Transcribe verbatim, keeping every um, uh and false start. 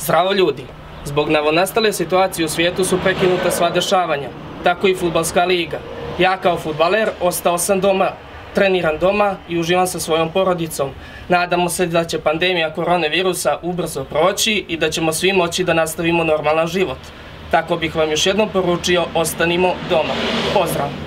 Zdravo ljudi! Zbog novonastale situacije u svijetu su prekinuta sva dešavanja, tako i fudbalska liga. Ja kao fudbaler ostao sam doma, treniram doma i uživam sa svojom porodicom. Nadamo se da će pandemija koronavirusa ubrzo proći i da ćemo svi moći da nastavimo normalan život. Tako bih vam još jednom poručio, ostanimo doma. Pozdrav!